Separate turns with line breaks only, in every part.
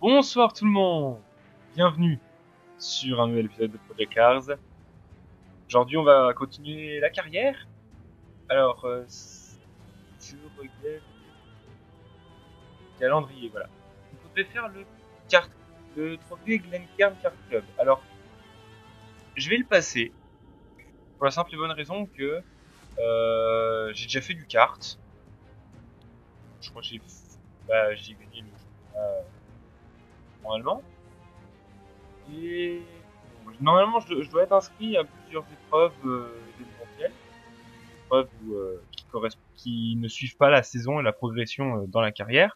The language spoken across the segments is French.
Bonsoir tout le monde, bienvenue sur un nouvel épisode de Project Cars. Aujourd'hui on va continuer la carrière. Alors, je regarde calendrier, voilà. Donc on devait faire le trophée Glencairn Kart Club. Alors, je vais le passer pour la simple et bonne raison que j'ai déjà fait du kart. Je crois que j'ai gagné le championnat normalement. Et normalement, je dois être inscrit à plusieurs épreuves événementielles, épreuves qui ne suivent pas la saison et la progression dans la carrière.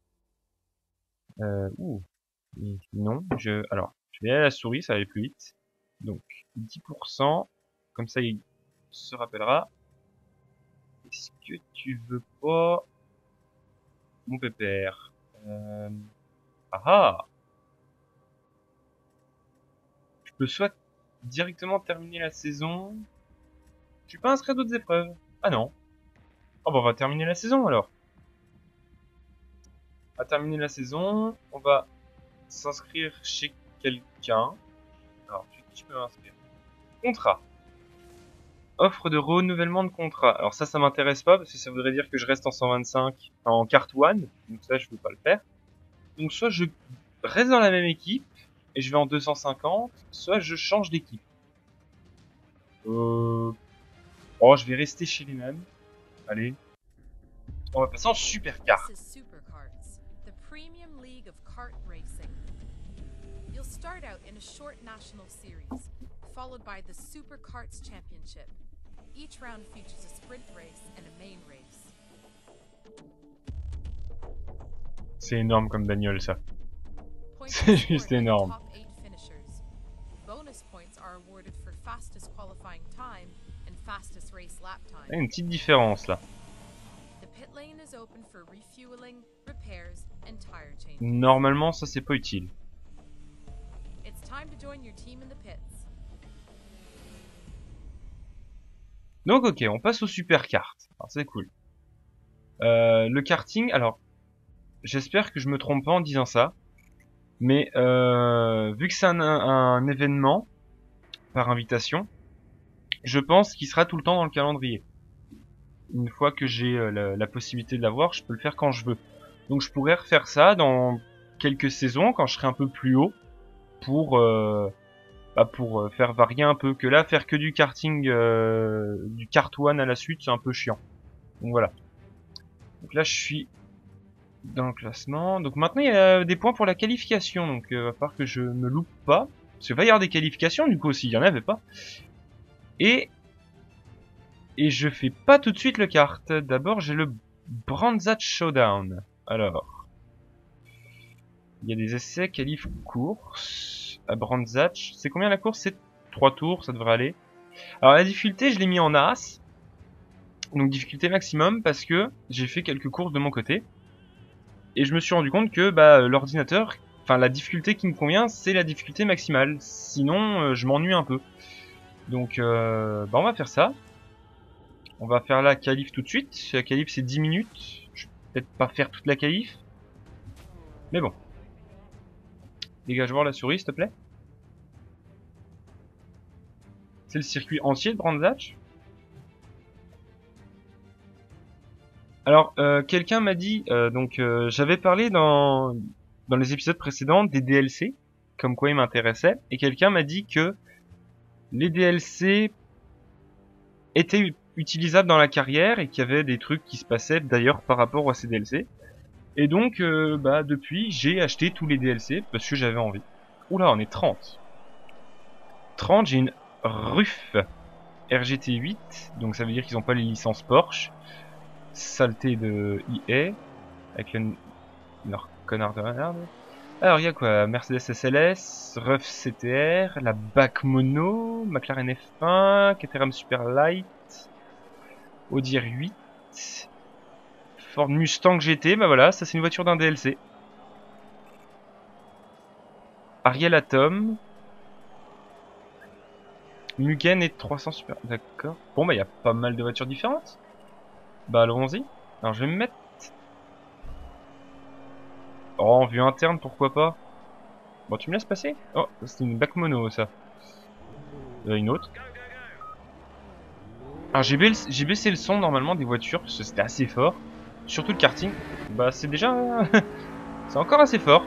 Ouh, non, alors, je vais aller à la souris, ça va aller plus vite. Donc, 10%, comme ça il se rappellera. Est-ce que tu veux pas, mon pépère Ah ah, je peux soit directement terminer la saison. Je suis pas inscrit à d'autres épreuves. Ah non. Oh bah on va terminer la saison alors. On va terminer la saison. On va s'inscrire chez quelqu'un. Alors, chez qui je peux m'inscrire? Contrat. Offre de renouvellement de contrat. Alors ça m'intéresse pas parce que ça voudrait dire que je reste en 125, enfin, en carte one. Donc ça, je veux pas le faire. Donc soit je reste dans la même équipe et je vais en 250, soit je change d'équipe. Oh, je vais rester chez les mêmes. Allez. On va passer en supercar.
This is Superkarts, the premium league of kart racing. You'll start out in a short national series, followed by the Superkarts Championship. Each round features a sprint race and a main race.
C'est énorme comme bagnole ça.
Points
C'est
are
juste
scored by the
énorme.
top 8 finishers. Bonus points are awarded for fastest qualifying time and fastest race lap
Il y a
time.
une petite différence là.
The pit lane is open for refueling, repairs, and tire changes.
Normalement, ça c'est pas utile.
It's time to join your team in the pits.
Donc ok, on passe au superkart. Alors c'est cool. Le karting, alors j'espère que je me trompe pas en disant ça, mais vu que c'est un événement par invitation, je pense qu'il sera tout le temps dans le calendrier. Une fois que j'ai la possibilité de l'avoir, je peux le faire quand je veux. Donc je pourrais refaire ça dans quelques saisons quand je serai un peu plus haut pour faire varier un peu. Que là, faire que du karting, du kart one à la suite, c'est un peu chiant. Donc voilà. Donc là, je suis dans le classement. Donc maintenant, il y a des points pour la qualification. Donc va falloir que je me loupe pas. Parce qu'il va y avoir des qualifications, du coup, aussi. Il y en avait pas. Et je fais pas tout de suite le kart. D'abord, j'ai le Brandzat Showdown. Alors, il y a des essais, qualif, course à Brandzat. C'est combien la course? C'est 3 tours, ça devrait aller. Alors la difficulté, je l'ai mis en as. Donc difficulté maximum parce que j'ai fait quelques courses de mon côté. Et je me suis rendu compte que l'ordinateur, enfin la difficulté qui me convient, c'est la difficulté maximale. Sinon, je m'ennuie un peu. Donc on va faire ça. On va faire la qualif tout de suite. La qualif c'est 10 minutes. Je vais peut-être pas faire toute la qualif. Mais bon. Dégage voir la souris s'il te plaît. C'est le circuit entier de Brandzatch. Alors, quelqu'un m'a dit, j'avais parlé dans les épisodes précédents des DLC, comme quoi ils m'intéressaient, et quelqu'un m'a dit que les DLC étaient utilisables dans la carrière et qu'il y avait des trucs qui se passaient d'ailleurs par rapport à ces DLC. Et donc, depuis, j'ai acheté tous les DLC parce que j'avais envie. Oula, on est 30. 30, j'ai une RUF RGT8, donc ça veut dire qu'ils n'ont pas les licences Porsche. Saleté de EA avec leur connard de merde. Alors il y a quoi? Mercedes SLS, Ruf CTR, la BAC Mono, McLaren F1, Caterham Superlight, Audi R8, Ford Mustang GT, bah voilà, ça c'est une voiture d'un DLC. Ariel Atom, Mugen et 300 Super, d'accord. Bon bah il y a pas mal de voitures différentes. Bah allons-y. Alors je vais me mettre Oh, en vue interne, pourquoi pas. Bon, tu me laisses passer? Oh, c'est une back mono, ça. Une autre. Alors, j'ai baissé le son, normalement, des voitures, parce que c'était assez fort. Surtout le karting. Bah, c'est déjà... c'est encore assez fort.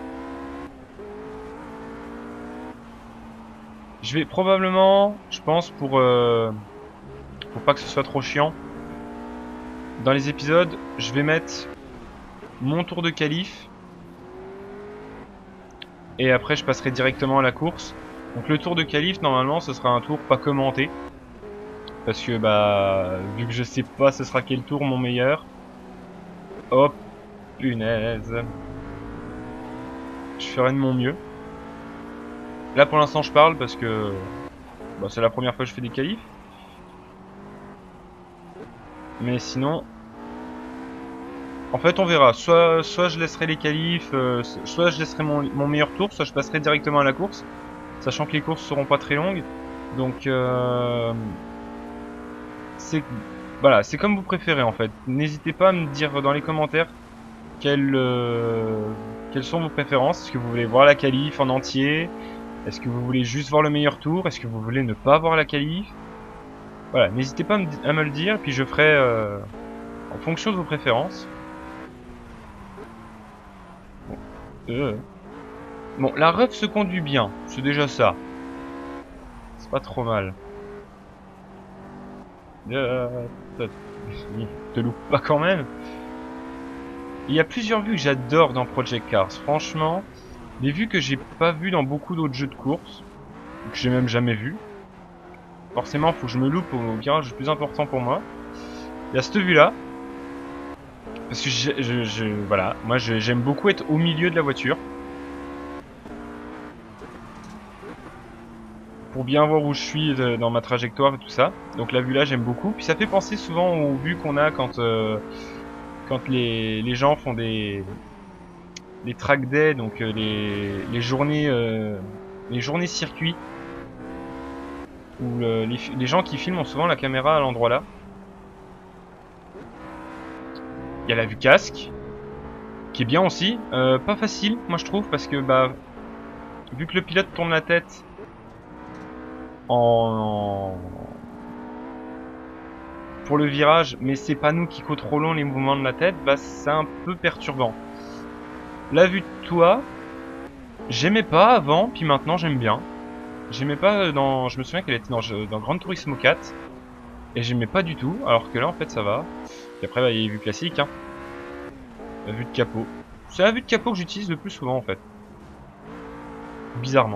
Je vais probablement, je pense, pour pas que ce soit trop chiant, dans les épisodes, je vais mettre mon tour de qualif. Et après, je passerai directement à la course. Donc le tour de qualif, normalement, ce sera un tour pas commenté. Parce que, bah, vu que je sais pas ce sera quel tour mon meilleur. Hop, punaise. Je ferai de mon mieux. Là, pour l'instant, je parle parce que bah, c'est la première fois que je fais des qualifs. Mais sinon, en fait, on verra. Soit je laisserai les qualifs, soit je laisserai mon meilleur tour, soit je passerai directement à la course. Sachant que les courses seront pas très longues. Donc, c'est voilà, c'est comme vous préférez en fait. N'hésitez pas à me dire dans les commentaires quelles sont vos préférences. Est-ce que vous voulez voir la qualif en entier? Est-ce que vous voulez juste voir le meilleur tour? Est-ce que vous voulez ne pas voir la qualif? Voilà, n'hésitez pas à me le dire, puis je ferai en fonction de vos préférences. Bon, la ref se conduit bien, c'est déjà ça. C'est pas trop mal. Te loupe pas quand même. Il y a plusieurs vues que j'adore dans Project Cars. Franchement, des vues que j'ai pas vues dans beaucoup d'autres jeux de course, que j'ai même jamais vu. Forcément, faut que je me loupe au virage le plus important pour moi. Il y a cette vue-là. Parce que voilà, moi j'aime beaucoup être au milieu de la voiture. Pour bien voir où je suis dans ma trajectoire et tout ça. Donc la vue là, j'aime beaucoup. Puis ça fait penser souvent aux vues qu'on a quand les gens font des track days, donc les journées circuits. Où les gens qui filment ont souvent la caméra à l'endroit là. Il y a la vue casque, qui est bien aussi. Pas facile, moi je trouve, parce que bah vu que le pilote tourne la tête pour le virage, mais c'est pas nous qui contrôlons les mouvements de la tête, bah c'est un peu perturbant. La vue de toit, j'aimais pas avant, puis maintenant j'aime bien. J'aimais pas je me souviens qu'elle était dans Gran Turismo 4, et j'aimais pas du tout, alors que là en fait ça va. Et après bah, il y a les vues classiques, hein. La vue de capot. C'est la vue de capot que j'utilise le plus souvent en fait. Bizarrement.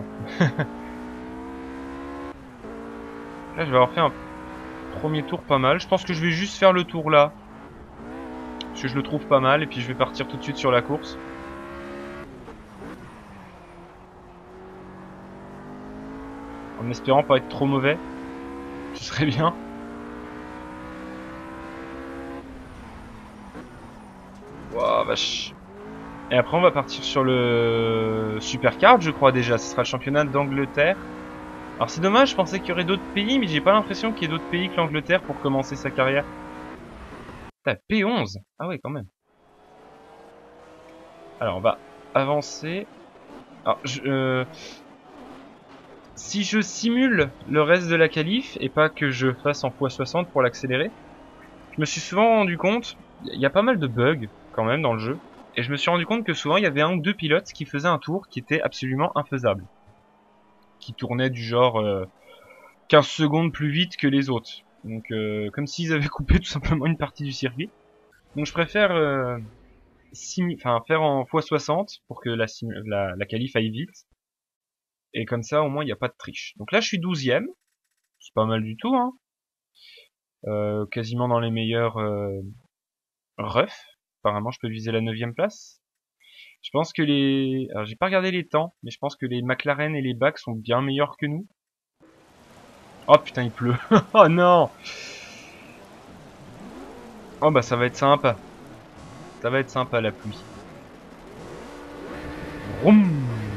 Là je vais avoir fait un premier tour pas mal. Je pense que je vais juste faire le tour là. Parce que je le trouve pas mal, et puis je vais partir tout de suite sur la course. En espérant pas être trop mauvais. Ce serait bien. Waouh, vache. Et après on va partir sur le Supercard, je crois déjà. Ce sera le championnat d'Angleterre. Alors c'est dommage, je pensais qu'il y aurait d'autres pays, mais j'ai pas l'impression qu'il y ait d'autres pays que l'Angleterre pour commencer sa carrière. Putain, P11. Ah ouais, quand même. Alors on va avancer. Alors si je simule le reste de la qualif et pas que je fasse en x60 pour l'accélérer, je me suis souvent rendu compte, il y a pas mal de bugs quand même dans le jeu, et je me suis rendu compte que souvent il y avait un ou deux pilotes qui faisaient un tour qui était absolument infaisable. Qui tournaient du genre 15 secondes plus vite que les autres. Donc comme s'ils avaient coupé tout simplement une partie du circuit. Donc je préfère faire en x60 pour que la qualif aille vite. Et comme ça, au moins, il n'y a pas de triche. Donc là, je suis 12ème. C'est pas mal du tout, hein. Quasiment dans les meilleurs refs. Apparemment, je peux viser la 9ème place. Je pense que alors, j'ai pas regardé les temps, mais je pense que les McLaren et les BAC sont bien meilleurs que nous. Oh putain, il pleut. Oh non. Oh bah, ça va être sympa. Ça va être sympa, la pluie. Vroom.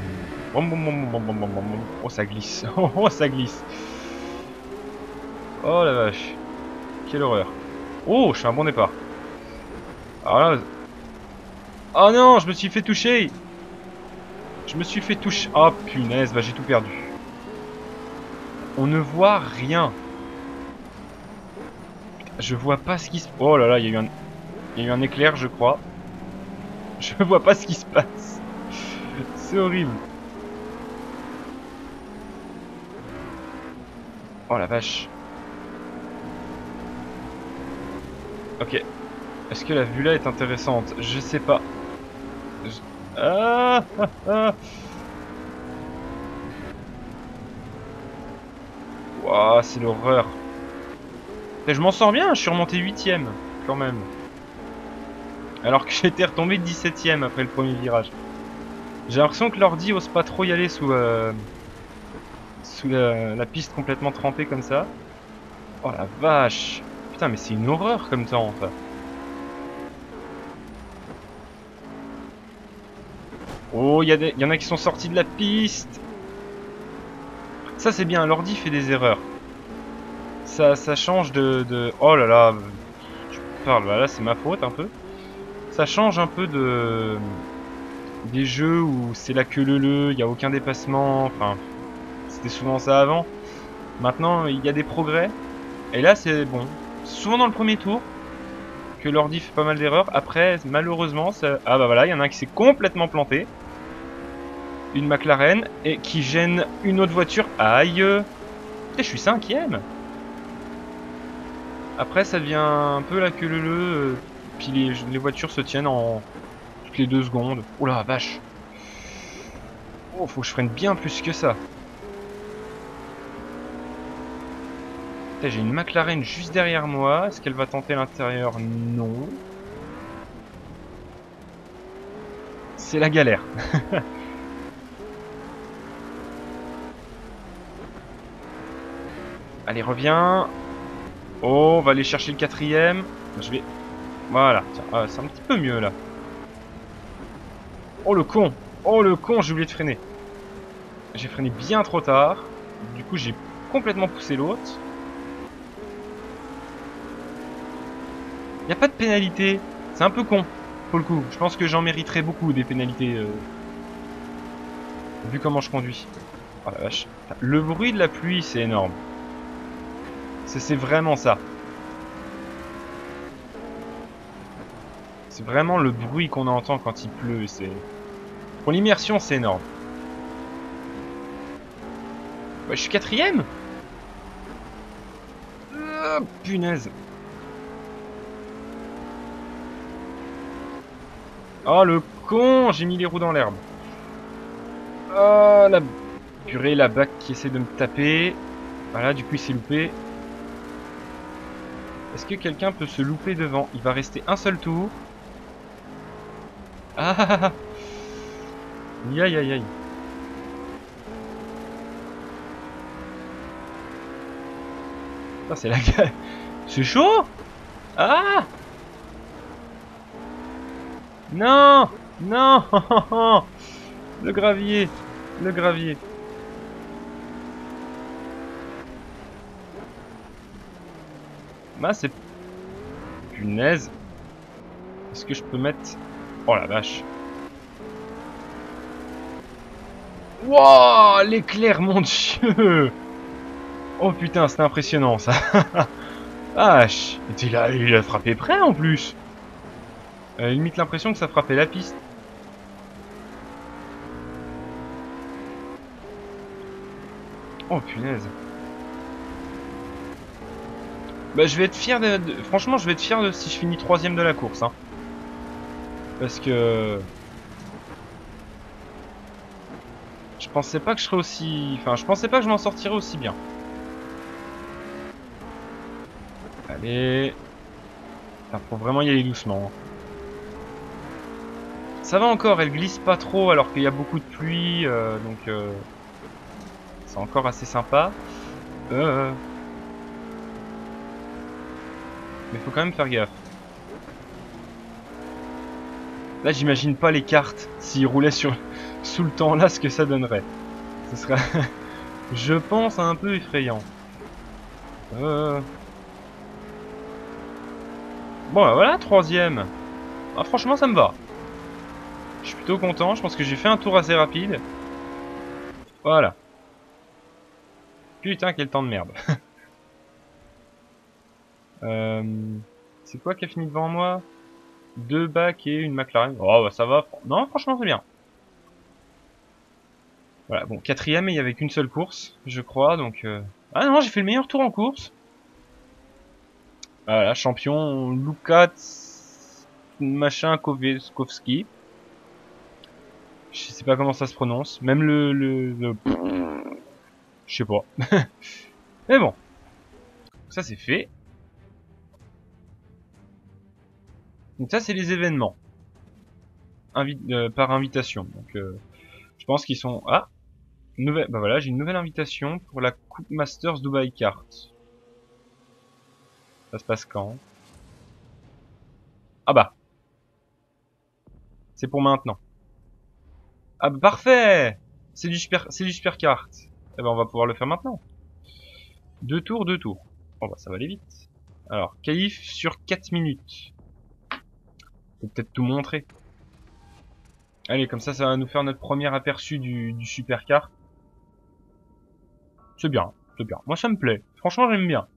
Oh, ça glisse. Oh, ça glisse. Oh la vache. Quelle horreur. Oh, je fais un bon départ. Alors là... Oh non, je me suis fait toucher. Je me suis fait toucher. Oh punaise, bah j'ai tout perdu. On ne voit rien. Je vois pas ce qui se... Oh là là, il y a eu un éclair, je crois. Je vois pas ce qui se passe. C'est horrible. Oh la vache. Ok. Est-ce que la vue là est intéressante? Je sais pas. Ah, ah, ah. Ouah, c'est l'horreur. Et je m'en sors bien, je suis remonté 8ème, quand même. Alors que j'étais retombé 17ème après le premier virage. J'ai l'impression que l'ordi ose pas trop y aller sous la piste complètement trempée comme ça. Oh la vache. Putain, mais c'est une horreur comme temps, enfin. Oh, il y en a qui sont sortis de la piste. Ça c'est bien, l'ordi fait des erreurs. Ça change de... Oh là là, je parle, là c'est ma faute un peu. Ça change un peu des jeux où c'est la queue leu, il n'y a aucun dépassement, enfin, c'était souvent ça avant. Maintenant, il y a des progrès. Et là, c'est bon. Souvent dans le premier tour que l'ordi fait pas mal d'erreurs. Après, malheureusement, ça... Ah bah voilà, il y en a un qui s'est complètement planté. Une McLaren et qui gêne une autre voiture. Aïe. Et je suis 5ème. Après, ça devient un peu la queue leu. Puis les voitures se tiennent en toutes les 2 secondes. Oh la vache. Oh, faut que je freine bien plus que ça. J'ai une McLaren juste derrière moi. Est-ce qu'elle va tenter l'intérieur? Non. C'est la galère. Allez, reviens. Oh, on va aller chercher le 4ème. Je vais... Voilà. Tiens, c'est un petit peu mieux, là. Oh, le con. Oh, le con, j'ai oublié de freiner. J'ai freiné bien trop tard. Du coup, j'ai complètement poussé l'autre. Y a pas de pénalité. C'est un peu con, pour le coup. Je pense que j'en mériterais beaucoup des pénalités. Vu comment je conduis. Oh la vache. Le bruit de la pluie, c'est énorme. C'est vraiment ça. C'est vraiment le bruit qu'on entend quand il pleut. Pour l'immersion, c'est énorme. Ouais, je suis 4ème. Punaise. Oh le con, j'ai mis les roues dans l'herbe. Oh la purée, la bac qui essaie de me taper. Voilà, du coup il s'est loupé. Est-ce que quelqu'un peut se louper devant? Il va rester un seul tour. Ah. Aïe aïe aïe. Ça c'est la gueule. C'est chaud. Ah. Non. Non. Le gravier. Le gravier. Bah c'est... Punaise. Est-ce que je peux mettre... Oh la vache. Wouah, l'éclair, mon dieu. Oh putain, c'était impressionnant ça. Vache. Il a frappé près en plus. Limite l'impression que ça frappait la piste. Oh punaise. Bah je vais être fier franchement je vais être fier si je finis 3ème de la course hein. Parce que je pensais pas que je serais aussi... Enfin je pensais pas que je m'en sortirais aussi bien. Allez. Enfin, faut vraiment y aller doucement. Ça va encore, elle glisse pas trop alors qu'il y a beaucoup de pluie, donc c'est encore assez sympa. Mais faut quand même faire gaffe. Là, j'imagine pas les cartes s'ils roulaient sous le temps là, ce que ça donnerait. Ce serait, je pense, un peu effrayant. Bon, bah, voilà, 3ème. Ah, franchement, ça me va. Je suis plutôt content, je pense que j'ai fait un tour assez rapide. Voilà. Putain, quel temps de merde. C'est quoi qui a fini devant moi? 2 bacs et une McLaren. Oh bah ça va. Non, franchement c'est bien. Voilà, bon, quatrième et il y avait qu'une seule course, je crois, donc... Ah non, j'ai fait le meilleur tour en course. Voilà, champion Lukac machin Kovski. Je sais pas comment ça se prononce. Même je sais pas. Mais bon, ça c'est fait. Donc ça c'est les événements. Par invitation. Donc je pense qu'ils sont... Ah, bah voilà, j'ai une nouvelle invitation pour la Coupe Masters Dubai Kart. Ça se passe quand? Ah bah, c'est pour maintenant. Ah bah parfait! C'est du super kart. Eh ben on va pouvoir le faire maintenant. 2 tours, 2 tours. Bon bah ça va aller vite. Alors, qualif sur 4 minutes. Faut peut-être tout montrer. Allez, comme ça va nous faire notre premier aperçu du super kart. C'est bien, c'est bien. Moi ça me plaît. Franchement j'aime bien.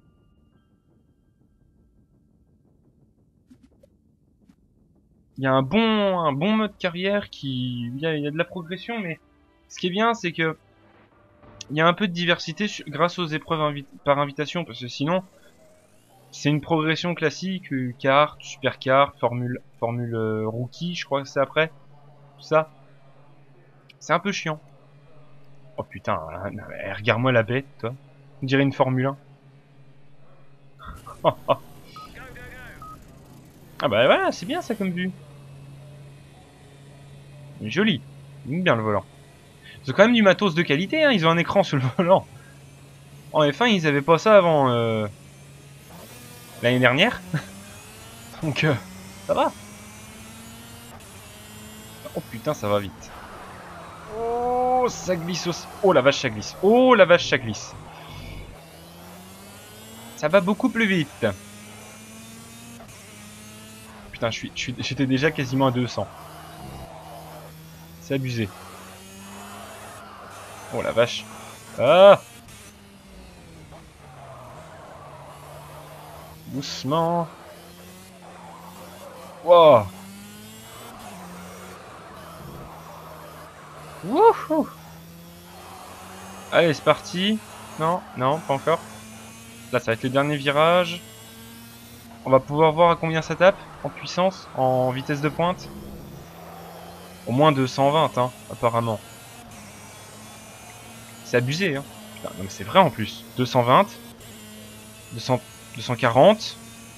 Il y a un bon mode carrière il y a de la progression, mais ce qui est bien, c'est que il y a un peu de diversité grâce aux épreuves par invitation, parce que sinon, c'est une progression classique, kart, supercar, formule rookie, je crois que c'est après, tout ça. C'est un peu chiant. Oh putain, regarde-moi la bête, toi. On dirait une Formule 1. Ah bah voilà, c'est bien ça comme vue. Joli. J'aime bien le volant. C'est quand même du matos de qualité, hein. Ils ont un écran sur le volant. En F1, ils avaient pas ça avant l'année dernière. Donc, ça va. Oh putain, ça va vite. Oh, ça glisse aussi. Oh la vache, ça glisse. Oh la vache, ça glisse. Ça va beaucoup plus vite. Putain, j'étais déjà quasiment à 200. C'est abusé. Oh la vache. Ah! Doucement. Wow. Wouhou. Allez, c'est parti. Non, non, pas encore. Là, ça va être le dernier virage. On va pouvoir voir à combien ça tape en puissance, en vitesse de pointe. Au moins 220, hein, apparemment. C'est abusé, hein. Putain, non mais c'est vrai en plus. 220, 200, 240,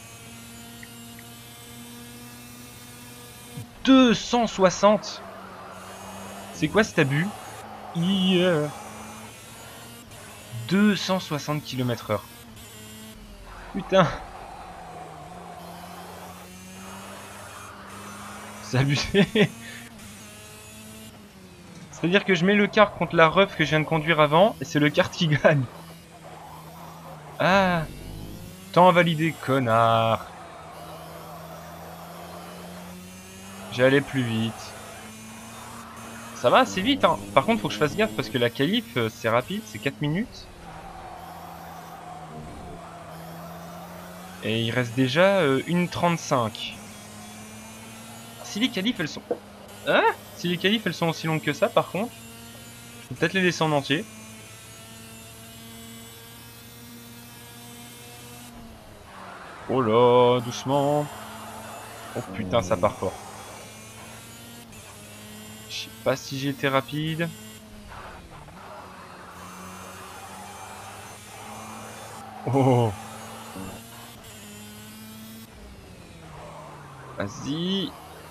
260. C'est quoi cet abus? 260 km/h. Putain. C'est abusé. C'est-à-dire que je mets le kart contre la ref que je viens de conduire avant, et c'est le kart qui gagne. Ah. Temps invalidé, connard. J'allais plus vite. Ça va assez vite, hein. Par contre, faut que je fasse gaffe parce que la qualif, c'est rapide, c'est 4 minutes. Et il reste déjà 1:35. Si les qualifs, elles sont... Hein? Si les qualifs, elles sont aussi longues que ça, par contre, je peux peut-être les laisser en entier. Oh là, doucement. Oh putain, ça part fort. Je sais pas si j'ai été rapide. Oh. Vas-y.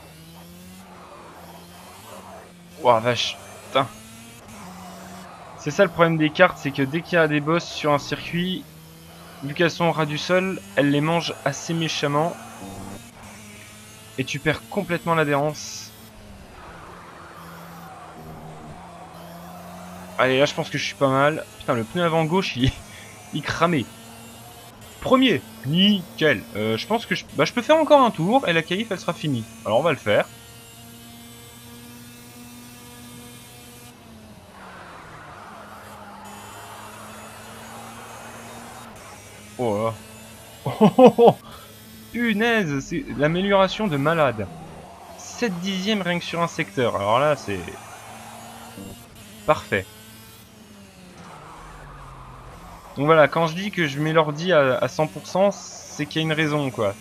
Oh vache. Putain. C'est ça le problème des cartes, c'est que dès qu'il y a des boss sur un circuit, vu qu'elles sont au ras du sol, elles les mangent assez méchamment. Et tu perds complètement l'adhérence. Allez, là je pense que je suis pas mal. Putain, le pneu avant gauche, il cramait. Premier, nickel. Je pense que je peux faire encore un tour et la qualif elle sera finie. Alors on va le faire. Oh là. Oh, oh, oh. Punaise, c'est l'amélioration de malade. 7 dixièmes rien que sur un secteur. Alors là, c'est parfait. Donc voilà, quand je dis que je mets l'ordi à 100%, c'est qu'il y a une raison, quoi.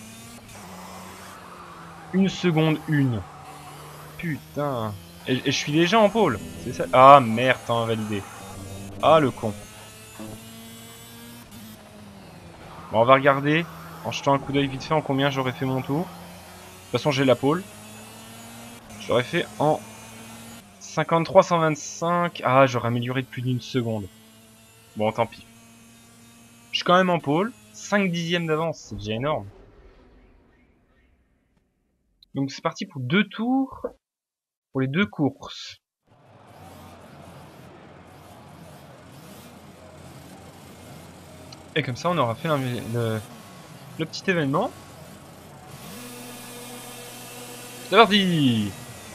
Une seconde, une. Putain. Et je suis déjà en pôle. C'est ça. Ah merde, t'as invalidé. Ah le con. Bon, on va regarder, en jetant un coup d'œil vite fait, en combien j'aurais fait mon tour. De toute façon, j'ai la pôle. J'aurais fait en 53-125. Ah, j'aurais amélioré de plus d'une seconde. Bon, tant pis. Je suis quand même en pôle. 5 dixièmes d'avance, c'est déjà énorme. Donc c'est parti pour 2 tours. Pour les 2 courses. Et comme ça, on aura fait le petit événement. C'est parti!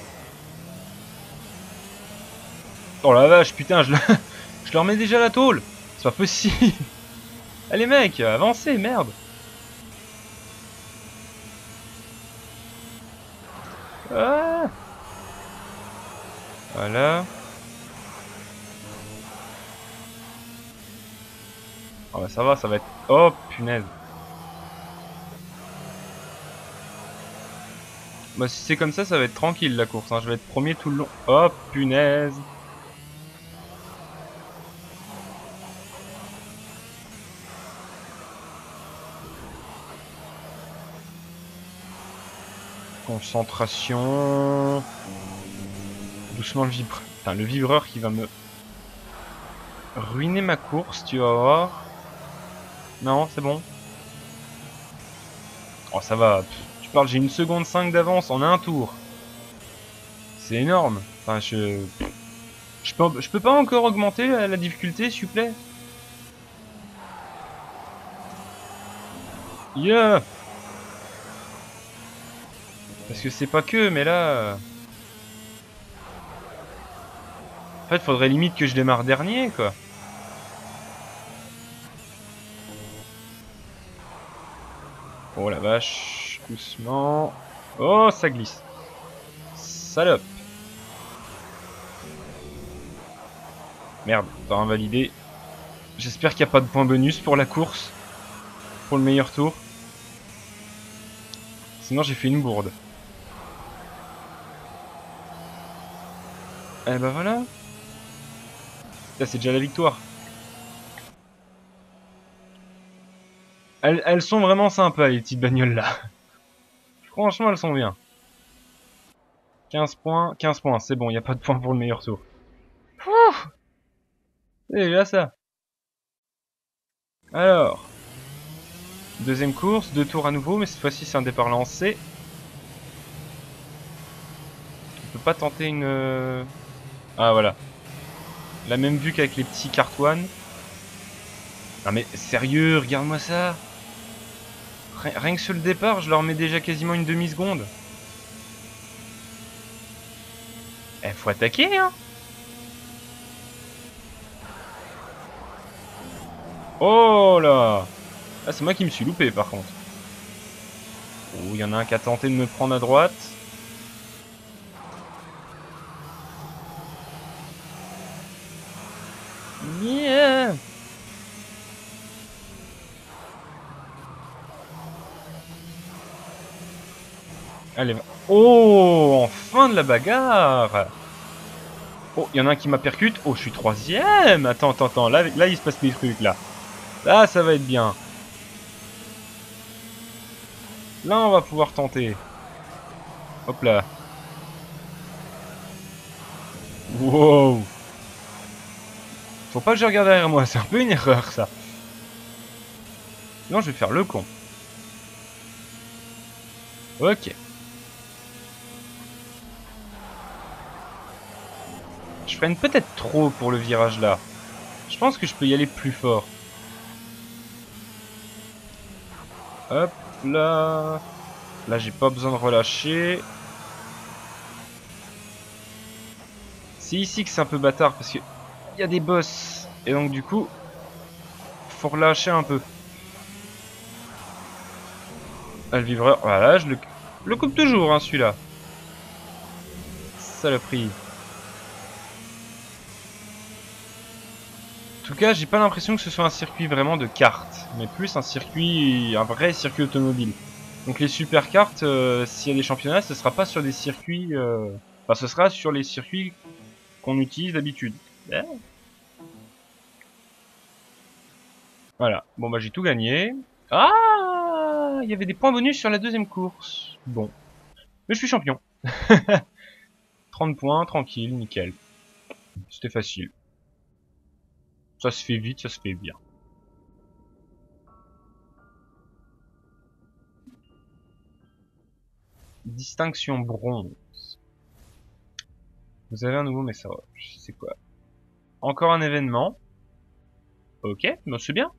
Oh la vache, putain, je leur mets déjà la tôle. C'est pas possible. Allez mec, avancez, merde. Ah, voilà. Oh bah ça va être... Oh punaise. Bah si c'est comme ça va être tranquille la course, hein. Je vais être premier tout le long. Oh punaise. Concentration. Doucement le vibreur. Enfin le vibreur qui va me ruiner ma course, tu vas voir. Non, c'est bon. Oh ça va. Tu parles, j'ai 1 seconde 5 d'avance en un tour. C'est énorme. Enfin je peux pas encore augmenter la difficulté, s'il vous plaît. Yeah. Parce que c'est pas que, mais là... En fait, faudrait limite que je démarre dernier, quoi. Oh la vache. Doucement. Oh, ça glisse. Salope. Merde, pas invalidé. J'espère qu'il n'y a pas de point bonus pour la course. Pour le meilleur tour. Sinon, j'ai fait une bourde. Eh ben voilà. Là, c'est déjà la victoire. Elles sont vraiment sympas, les petites bagnoles là. Franchement, elles sont bien. 15 points, c'est bon, il n'y a pas de point pour le meilleur tour. C'est déjà ça. Alors, deuxième course, 2 tours à nouveau, mais cette fois-ci c'est un départ lancé. On peut pas tenter une... Ah voilà. La même vue qu'avec les petits cartouanes. Non mais sérieux, regarde-moi ça. Rien que sur le départ, je leur mets déjà quasiment une demi-seconde. Eh, faut attaquer, hein. Oh là. Ah, c'est moi qui me suis loupé, par contre. Oh, il y en a un qui a tenté de me prendre à droite. Yeah. Allez, va. Oh, enfin de la bagarre. Oh, il y en a un qui m'appercute. Oh, je suis 3ème. Attends. Là, il se passe des trucs, là. Là, ça va être bien. Là, on va pouvoir tenter. Hop là. Wow. Faut pas que je regarde derrière moi. C'est un peu une erreur, ça. Non, je vais faire le con. Ok. Je freine peut-être trop pour le virage là. Je pense que je peux y aller plus fort. Hop là. Là, j'ai pas besoin de relâcher. C'est ici que c'est un peu bâtard parce que il y a des boss. Et donc du coup, faut relâcher un peu. Ah, le vivreur, voilà, je le coupe toujours, hein, celui-là. Saloperie. En tout cas, j'ai pas l'impression que ce soit un circuit vraiment de cartes, mais plus un vrai circuit automobile. Donc les super cartes, s'il y a des championnats, ce sera pas sur des circuits, enfin, ce sera sur les circuits qu'on utilise d'habitude. Ouais. Voilà. Bon bah j'ai tout gagné. Ah, il y avait des points bonus sur la deuxième course. Bon, mais je suis champion. 30 points, tranquille, nickel. C'était facile. Ça se fait vite, ça se fait bien. Distinction bronze. Vous avez un nouveau message. C'est quoi? Encore un événement. Ok, bon, c'est bien.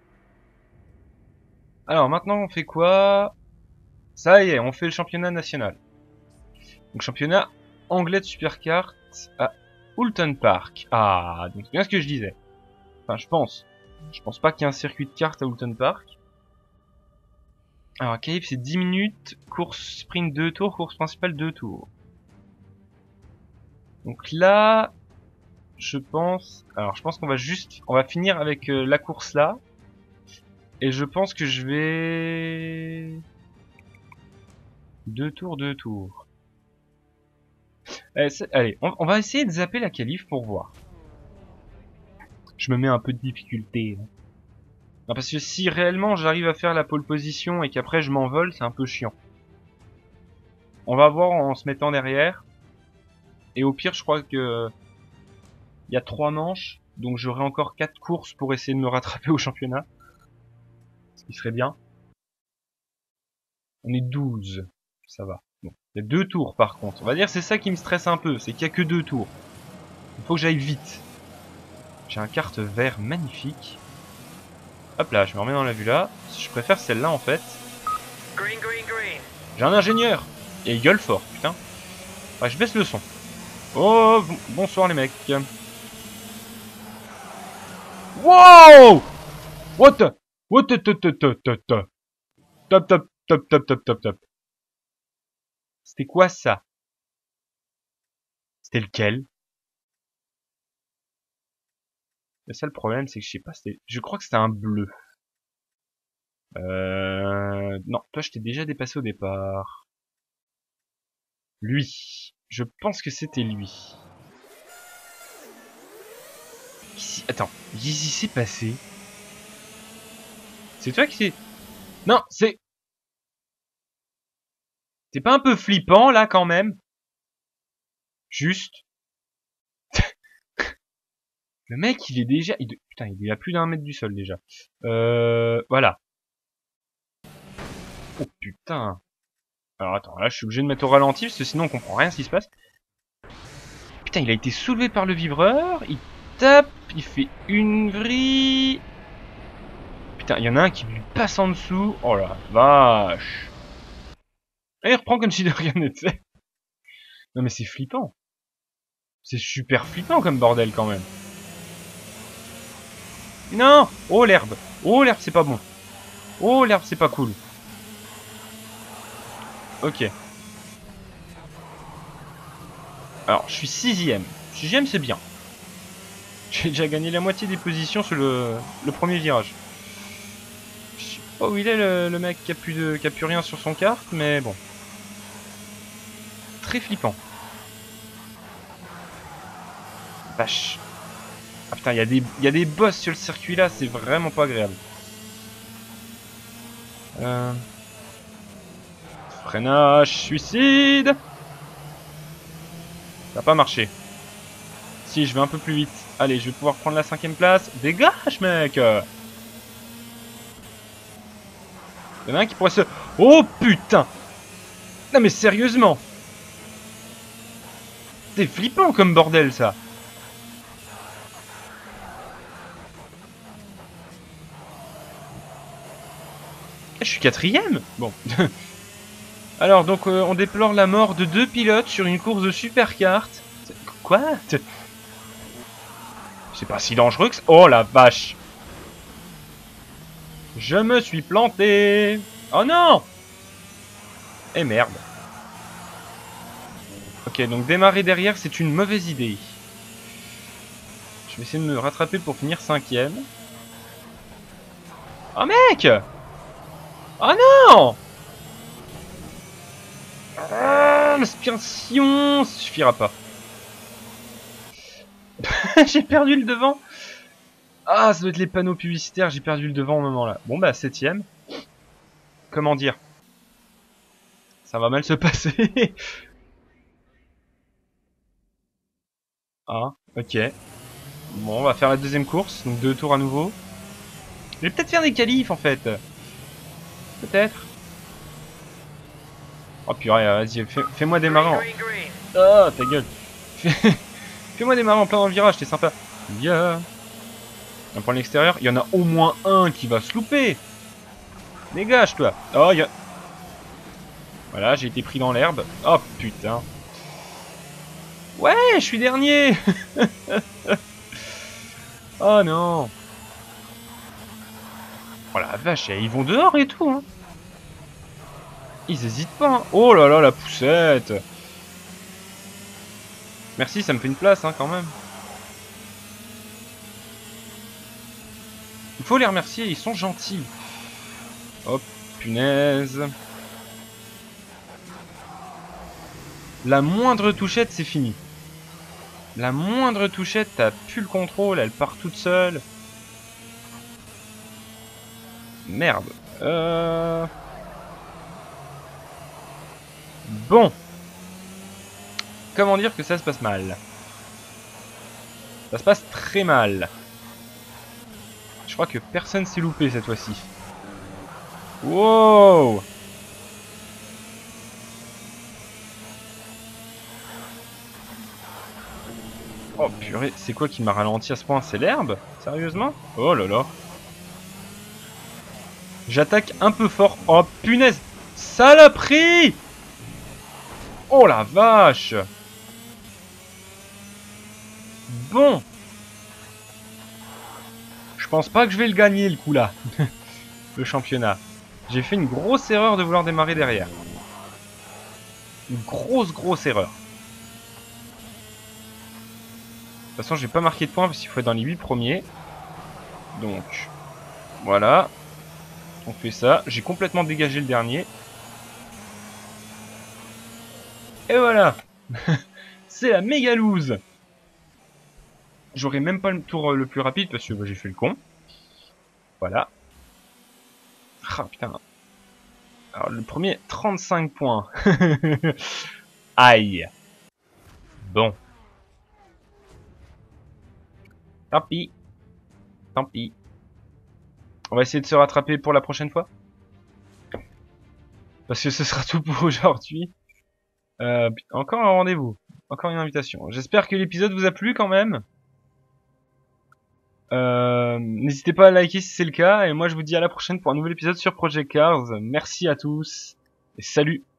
Alors maintenant on fait quoi? Ça y est, on fait le championnat national. Donc championnat anglais de supercart à Oulton Park. Ah, donc c'est bien ce que je disais. Enfin, je pense. Je pense pas qu'il y ait un circuit de cartes à Oulton Park. Alors, qualif c'est 10 minutes, course sprint 2 tours, course principale 2 tours. Donc là, je pense qu'on va on va finir avec la course là. Et je pense que je vais... 2 tours, 2 tours. Allez, on va essayer de zapper la qualif pour voir. Je me mets un peu de difficulté. Non, parce que si réellement j'arrive à faire la pole position et qu'après je m'envole, c'est un peu chiant. On va voir en se mettant derrière. Et au pire, je crois que il y a 3 manches, donc j'aurai encore 4 courses pour essayer de me rattraper au championnat. Ce qui serait bien. On est 12, ça va. Bon. Il y a 2 tours par contre. On va dire c'est ça qui me stresse un peu, c'est qu'il y a que 2 tours. Il faut que j'aille vite. J'ai un kart vert magnifique. Hop là, je me remets dans la vue là. Je préfère celle-là en fait. J'ai un ingénieur. Et il gueule fort, putain. Ouais, je baisse le son. Oh, bonsoir les mecs. Wow! What the... What the... Top, top, top, top, top, top, top. C'était quoi ça? C'était lequel? Le seul problème, c'est que je sais pas, je crois que c'était un bleu. Non, toi je t'ai déjà dépassé au départ. Lui. Je pense que c'était lui. Attends, qu'est-ce qui s'est passé? C'est toi qui s'est... Non, c'est... C'est pas un peu flippant, là, quand même? Juste. Le mec, il est déjà... Putain, il est à plus d'1 mètre du sol, déjà. Voilà. Oh, putain. Alors, attends, là, je suis obligé de mettre au ralenti, parce que sinon, on comprend rien à ce qui se passe. Putain, il a été soulevé par le vibreur. Il tape, il fait une vrille. Putain, il y en a un qui lui passe en dessous. Oh la vache. Et il reprend comme si de rien n'était. Non mais c'est flippant. C'est super flippant comme bordel quand même. Non! Oh l'herbe! Oh l'herbe c'est pas bon. Oh l'herbe c'est pas cool. Ok. Alors je suis 6ème. 6ème c'est bien. J'ai déjà gagné la moitié des positions sur le premier virage. Je sais pas où il est le mec qui a plus rien sur son kart, mais bon. Très flippant. Vache. Ah putain, il y a des boss sur le circuit là, c'est vraiment pas agréable. Freinage, suicide. Ça n'a pas marché. Si, je vais un peu plus vite. Allez, je vais pouvoir prendre la 5ème place. Dégage, mec. Il y en a un qui pourrait se... Oh putain. Non mais sérieusement. C'est flippant comme bordel ça. Je suis 4ème. Bon. Alors donc on déplore la mort de 2 pilotes sur une course de supercart. Quoi? C'est pas si dangereux que ça. Oh la vache. Je me suis planté. Oh non. Eh merde. Ok, donc démarrer derrière, c'est une mauvaise idée. Je vais essayer de me rattraper pour finir 5ème. Oh mec! Oh non! Ah, l'inspiration, ça suffira pas. J'ai perdu le devant. Ah, ça doit être les panneaux publicitaires, j'ai perdu le devant au moment là. Bon bah 7ème. Comment dire? Ça va mal se passer. Ah, ok. Bon, on va faire la deuxième course, donc 2 tours à nouveau. Je vais peut-être faire des qualifs en fait. Peut-être. Oh purée, vas-y, fais-moi démarrer en... Oh, ta gueule. Fais-moi démarrer en plein dans le virage, t'es sympa. Yeah. Un point de l'extérieur, il y en a au moins un qui va se louper. Dégage, toi. Oh, il y a... Voilà, j'ai été pris dans l'herbe. Oh, putain. Ouais, je suis dernier. Oh non. Oh la vache, ils vont dehors et tout, hein. Ils hésitent pas, hein. Oh là là, la poussette. Merci, ça me fait une place, hein, quand même. Il faut les remercier, ils sont gentils. Hop, punaise. La moindre touchette, c'est fini. La moindre touchette, t'as plus le contrôle, elle part toute seule. Merde. Bon. Comment dire que ça se passe mal? Ça se passe très mal. Je crois que personne s'est loupé cette fois-ci. Wow. Oh purée, c'est quoi qui m'a ralenti à ce point? C'est l'herbe? Sérieusement? Oh là là. J'attaque un peu fort. Oh punaise! Saloperie! Oh la vache! Bon. Je pense pas que je vais le gagner le coup là. Le championnat. J'ai fait une grosse erreur de vouloir démarrer derrière. Une grosse erreur. De toute façon, j'ai pas marqué de points parce qu'il faut être dans les 8 premiers. Donc, voilà. On fait ça. J'ai complètement dégagé le dernier. Et voilà. C'est la méga lose. J'aurais même pas le tour le plus rapide parce que bah, j'ai fait le con. Voilà. Ah putain. Alors le premier, 35 points. Aïe. Bon. Tant pis. Tant pis. On va essayer de se rattraper pour la prochaine fois. Parce que ce sera tout pour aujourd'hui. Encore un rendez-vous. Encore une invitation. J'espère que l'épisode vous a plu quand même. N'hésitez pas à liker si c'est le cas. Et moi je vous dis à la prochaine pour un nouvel épisode sur Project Cars. Merci à tous. Et salut.